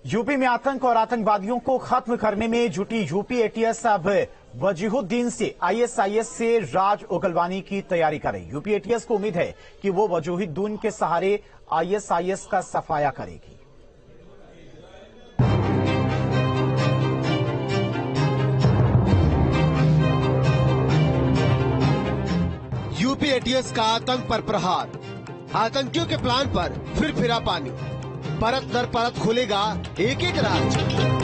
UP में आतंक और आतंकवादियों को खत्म करने में जुटी यूपी एटीएस अब वजीहुद्दीन से आईएसआईएस से राज उगलवाने की तैयारी कर रही। यूपी एटीएस को उम्मीद है कि वो वजीहुद्दीन के सहारे आईएसआईएस का सफाया करेगी। यूपी एटीएस का आतंक पर प्रहार, आतंकियों के प्लान पर फिर फिरा पानी, परत दर परत खुलेगा एक एक राज।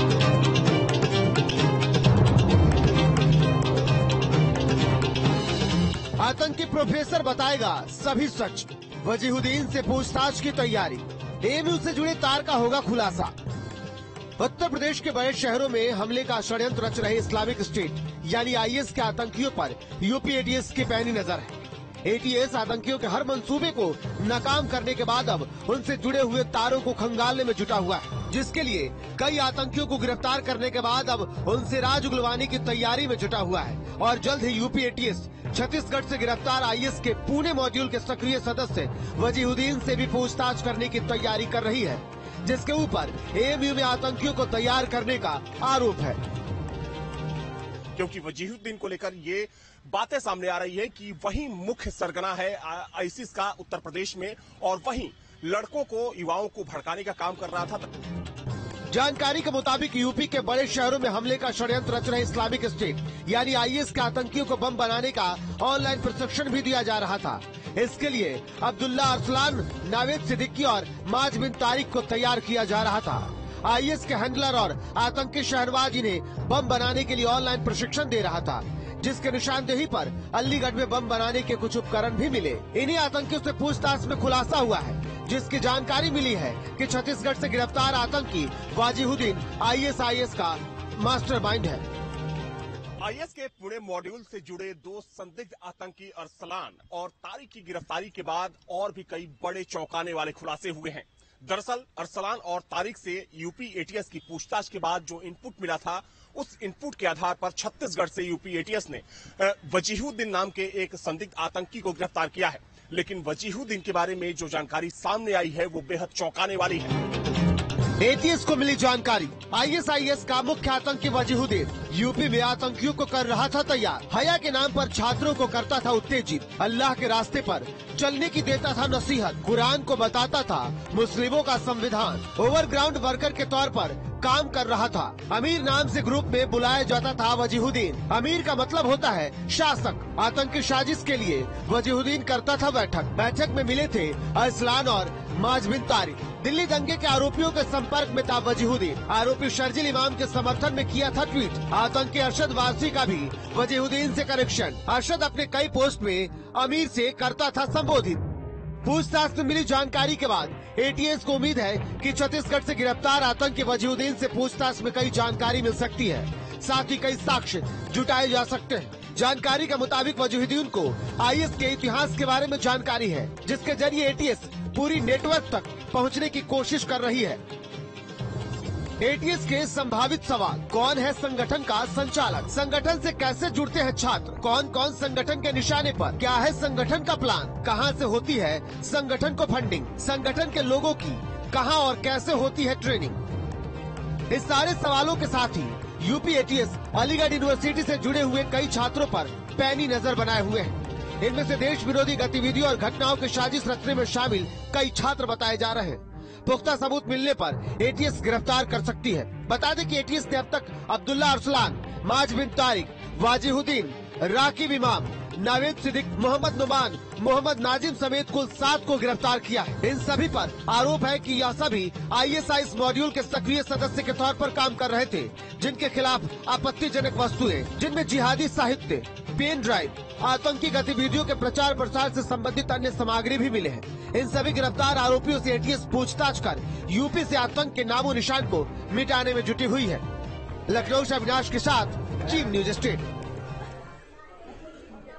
आतंकी प्रोफेसर बताएगा सभी सच, वजीहुद्दीन से पूछताछ की तैयारी, एएमयू से जुड़े तार का होगा खुलासा। उत्तर प्रदेश के बड़े शहरों में हमले का षड्यंत्र रच रहे इस्लामिक स्टेट यानी आईएस के आतंकियों पर यूपी एटीएस की पैनी नजर है। एटीएस आतंकियों के हर मंसूबे को नाकाम करने के बाद अब उनसे जुड़े हुए तारों को खंगालने में जुटा हुआ है, जिसके लिए कई आतंकियों को गिरफ्तार करने के बाद अब उनसे राज उगलवाने की तैयारी में जुटा हुआ है। और जल्द ही यूपी एटीएस छत्तीसगढ़ से गिरफ्तार आईएस के पुणे मॉड्यूल के सक्रिय सदस्य वजीहुद्दीन से भी पूछताछ करने की तैयारी कर रही है, जिसके ऊपर एएमयू में आतंकियों को तैयार करने का आरोप है। क्योंकि वजीहुद्दीन को लेकर ये बातें सामने आ रही है कि वही मुख्य सरगना है आईसिस का उत्तर प्रदेश में, और वही लड़कों को, युवाओं को भड़काने का काम कर रहा था। जानकारी के मुताबिक यूपी के बड़े शहरों में हमले का षड्यंत्र रच रहे इस्लामिक स्टेट यानी आईएस के आतंकियों को बम बनाने का ऑनलाइन प्रशिक्षण भी दिया जा रहा था। इसके लिए अब्दुल्ला अरसलान, नावेद सिद्दीकी और माज बिन तारिक को तैयार किया जा रहा था। आईएस के हैंडलर और आतंकी शहरवाज इन्हें बम बनाने के लिए ऑनलाइन प्रशिक्षण दे रहा था, जिसके निशानदेही पर अलीगढ़ में बम बनाने के कुछ उपकरण भी मिले। इन्हीं आतंकियों से पूछताछ में खुलासा हुआ है, जिसकी जानकारी मिली है कि छत्तीसगढ़ से गिरफ्तार आतंकी वजीहुद्दीन आईएसआईएस का मास्टरमाइंड है। आईएस के पुणे मॉड्यूल से जुड़े दो संदिग्ध आतंकी अरसलान और तारिक की गिरफ्तारी के बाद और भी कई बड़े चौंकाने वाले खुलासे हुए हैं। दरअसल अरसलान और तारिक से यूपी एटीएस की पूछताछ के बाद जो इनपुट मिला था, उस इनपुट के आधार पर छत्तीसगढ़ से यूपी एटीएस ने वजीहुद्दीन नाम के एक संदिग्ध आतंकी को गिरफ्तार किया है। लेकिन वजीहुद्दीन के बारे में जो जानकारी सामने आई है वो बेहद चौंकाने वाली है। एटीएस को मिली जानकारी, आईएसआईएस का मुख्य आतंकी वजीहुद्दीन यूपी में आतंकियों को कर रहा था तैयार। हया के नाम पर छात्रों को करता था उत्तेजित, अल्लाह के रास्ते पर चलने की देता था नसीहत, कुरान को बताता था मुस्लिमों का संविधान, ओवरग्राउंड वर्कर के तौर पर काम कर रहा था। अमीर नाम से ग्रुप में बुलाया जाता था वजीहुद्दीन। अमीर का मतलब होता है शासक। आतंकी साजिश के लिए वजीहुद्दीन करता था बैठक में मिले थे अरसलान और माज बिन तारिक। दिल्ली दंगे के आरोपियों के संपर्क में था वजीहुद्दीन। आरोपी शर्जिल इमाम के समर्थन में किया था ट्वीट। आतंकी अरशद वारसी का भी वजीहुद्दीन से कनेक्शन। अरशद अपने कई पोस्ट में अमीर से करता था संबोधित। पूछताछ में मिली जानकारी के बाद एटीएस को उम्मीद है कि छत्तीसगढ़ से गिरफ्तार आतंकी वजीहुद्दीन से पूछताछ में कई जानकारी मिल सकती है, साथ ही कई साक्ष्य जुटाए जा सकते हैं। जानकारी के मुताबिक वजीहुद्दीन को आईएस के इतिहास के बारे में जानकारी है, जिसके जरिए एटीएस पूरी नेटवर्क तक पहुंचने की कोशिश कर रही है। एटीएस के संभावित सवाल, कौन है संगठन का संचालक, संगठन से कैसे जुड़ते हैं छात्र, कौन कौन संगठन के निशाने पर, क्या है संगठन का प्लान, कहां से होती है संगठन को फंडिंग, संगठन के लोगों की कहां और कैसे होती है ट्रेनिंग। इस सारे सवालों के साथ ही यूपी एटीएस अलीगढ़ यूनिवर्सिटी से जुड़े हुए कई छात्रों पर पैनी नजर बनाए हुए हैं। इनमें से देश विरोधी गतिविधियों और घटनाओं के साजिश रचने में शामिल कई छात्र बताए जा रहे हैं। पुख्ता सबूत मिलने पर एटीएस गिरफ्तार कर सकती है। बता दें कि एटीएस ने अब तक अब्दुल्ला अरसलान, माज बिन तारिक, वजीहुद्दीन, राकिब इमाम, नावेद सिद्दीक, मोहम्मद नुमान, मोहम्मद नाजिम समेत कुल 7 को गिरफ्तार किया है। इन सभी पर आरोप है कि यह सभी आईएसआईएस मॉड्यूल के सक्रिय सदस्य के तौर पर काम कर रहे थे, जिनके खिलाफ आपत्तिजनक वस्तुएं, जिनमें जिहादी साहित्य, पेन ड्राइव, आतंकी गतिविधियों के प्रचार प्रसार से संबंधित अन्य सामग्री भी मिले हैं। इन सभी गिरफ्तार आरोपियों से एटीएस पूछताछ कर यूपी से आतंक के नामो निशान को मिटाने में जुटी हुई है। लखनऊ से अविनाश के साथ चीफ न्यूज स्टेट।